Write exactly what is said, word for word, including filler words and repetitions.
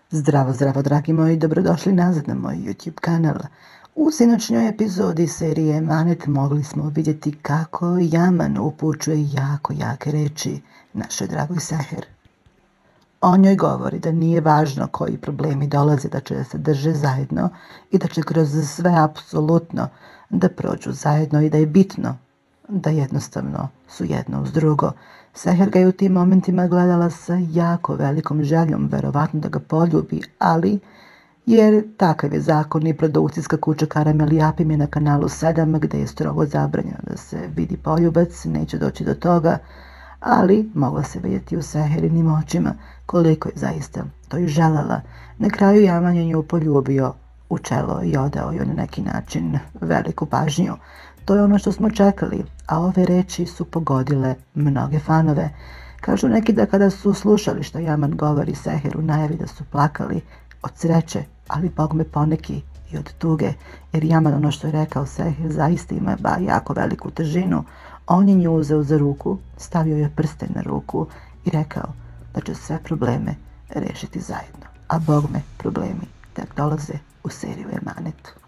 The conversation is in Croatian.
Zdravo, zdravo, dragi moji, dobrodošli nazad na moj YouTube kanal. U sinoćnjoj epizodi serije Emanet mogli smo vidjeti kako Yaman upućuje jako jake reči našoj dragoj Seher. On njoj govori da nije važno koji problemi dolaze, da će da se drže zajedno i da će kroz sve apsolutno da prođu zajedno i da je bitno da jednostavno su jedno uz drugo. Seher ga je u tim momentima gledala sa jako velikom željom, verovatno da ga poljubi, ali jer takav je zakon i produkcijska kuća Karamel Japim je na kanalu sedam gdje je strogo zabranjeno da se vidi poljubac, neće doći do toga, ali mogla se vidjeti u Seherinim očima koliko je zaista to i želela. Na kraju Yaman je nju poljubio u čelo i odao joj na neki način veliku pažnju. To je ono što smo čekali, a ove reči su pogodile mnoge fanove. Kažu neki da kada su slušali što Yaman govori Seher u najavi da su plakali od sreće, ali bogme poneki i od tuge, jer Yaman ono što je rekao Seher zaista ima ba jako veliku težinu. On je nju uzeo za ruku, stavio je prsten na ruku i rekao da će sve probleme rešiti zajedno. A bogme problemi tek dolaze u seriju Emanet.